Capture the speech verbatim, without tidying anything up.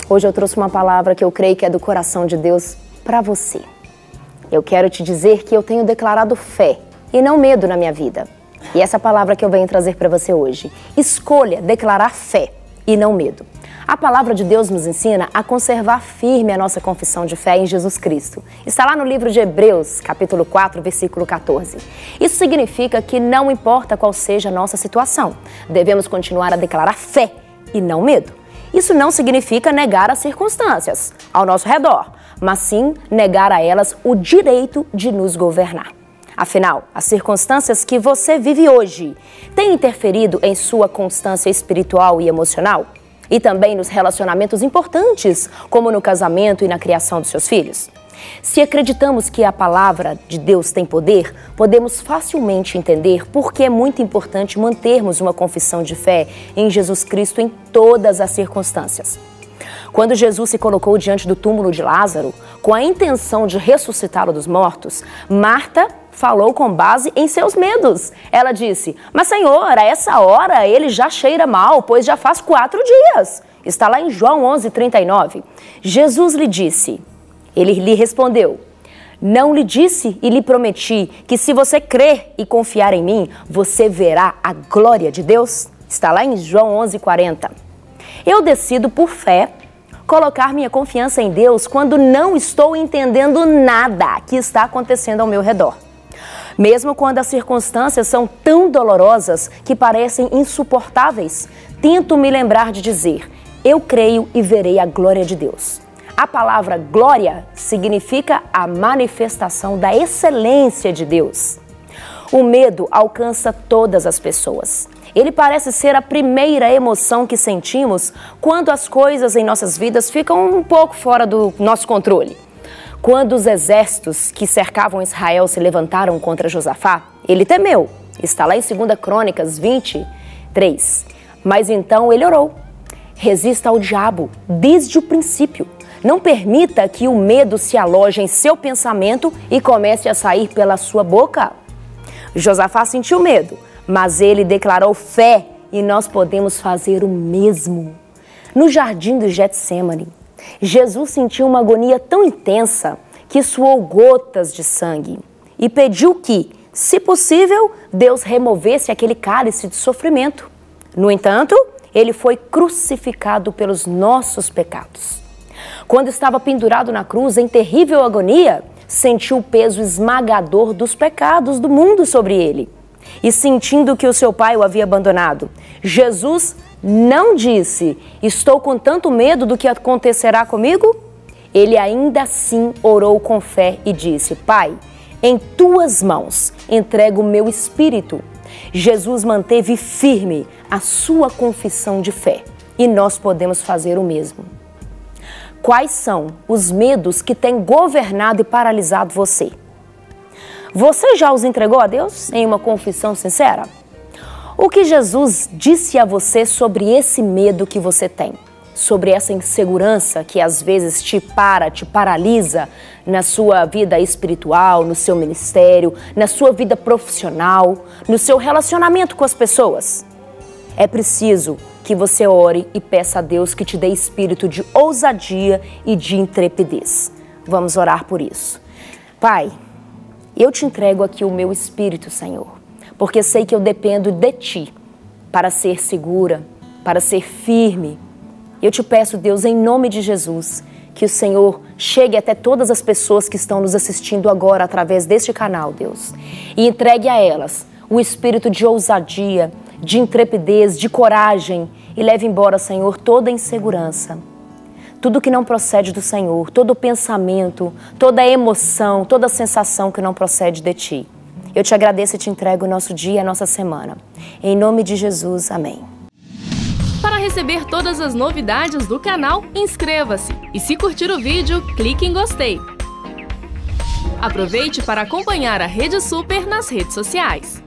Hoje eu trouxe uma palavra que eu creio que é do coração de Deus para você. Eu quero te dizer que eu tenho declarado fé e não medo na minha vida. E essa palavra que eu venho trazer para você hoje. Escolha declarar fé e não medo. A palavra de Deus nos ensina a conservar firme a nossa confissão de fé em Jesus Cristo. Está lá no livro de Hebreus, capítulo quatro, versículo quatorze. Isso significa que não importa qual seja a nossa situação, devemos continuar a declarar fé e não medo. Isso não significa negar as circunstâncias ao nosso redor, mas sim negar a elas o direito de nos governar. Afinal, as circunstâncias que você vive hoje têm interferido em sua constância espiritual e emocional? E também nos relacionamentos importantes, como no casamento e na criação dos seus filhos? Se acreditamos que a palavra de Deus tem poder, podemos facilmente entender por que é muito importante mantermos uma confissão de fé em Jesus Cristo em todas as circunstâncias. Quando Jesus se colocou diante do túmulo de Lázaro, com a intenção de ressuscitá-lo dos mortos, Marta falou com base em seus medos. Ela disse: "Mas Senhor, a essa hora ele já cheira mal, pois já faz quatro dias." Está lá em João onze, trinta e nove. Jesus lhe disse, ele lhe respondeu: "Não lhe disse e lhe prometi que se você crer e confiar em mim, você verá a glória de Deus?" Está lá em João onze, quarenta. Eu decido por fé colocar minha confiança em Deus quando não estou entendendo nada que está acontecendo ao meu redor. Mesmo quando as circunstâncias são tão dolorosas que parecem insuportáveis, tento me lembrar de dizer: eu creio e verei a glória de Deus. A palavra glória significa a manifestação da excelência de Deus. O medo alcança todas as pessoas. Ele parece ser a primeira emoção que sentimos quando as coisas em nossas vidas ficam um pouco fora do nosso controle. Quando os exércitos que cercavam Israel se levantaram contra Josafá, ele temeu. Está lá em segunda Crônicas vinte e três. Mas então ele orou: resista ao diabo desde o princípio. Não permita que o medo se aloje em seu pensamento e comece a sair pela sua boca. Josafá sentiu medo, mas ele declarou fé e nós podemos fazer o mesmo. No jardim do Getsêmani, Jesus sentiu uma agonia tão intensa que suou gotas de sangue e pediu que, se possível, Deus removesse aquele cálice de sofrimento. No entanto, ele foi crucificado pelos nossos pecados. Quando estava pendurado na cruz em terrível agonia, sentiu o peso esmagador dos pecados do mundo sobre ele. E sentindo que o seu pai o havia abandonado, Jesus não disse: estou com tanto medo do que acontecerá comigo? Ele ainda assim orou com fé e disse: Pai, em tuas mãos entrego o meu espírito. Jesus manteve firme a sua confissão de fé e nós podemos fazer o mesmo. Quais são os medos que têm governado e paralisado você? Você já os entregou a Deus em uma confissão sincera? O que Jesus disse a você sobre esse medo que você tem? Sobre essa insegurança que às vezes te para, te paralisa na sua vida espiritual, no seu ministério, na sua vida profissional, no seu relacionamento com as pessoas? É preciso que você ore e peça a Deus que te dê espírito de ousadia e de intrepidez. Vamos orar por isso. Pai, eu te entrego aqui o meu espírito, Senhor, porque sei que eu dependo de Ti para ser segura, para ser firme. Eu te peço, Deus, em nome de Jesus, que o Senhor chegue até todas as pessoas que estão nos assistindo agora através deste canal, Deus, e entregue a elas o espírito de ousadia, de intrepidez, de coragem e leve embora, Senhor, toda insegurança. Tudo que não procede do Senhor, todo pensamento, toda emoção, toda sensação que não procede de Ti. Eu te agradeço e te entrego o nosso dia, a nossa semana. Em nome de Jesus, amém. Para receber todas as novidades do canal, inscreva-se. E se curtir o vídeo, clique em gostei. Aproveite para acompanhar a Rede Super nas redes sociais.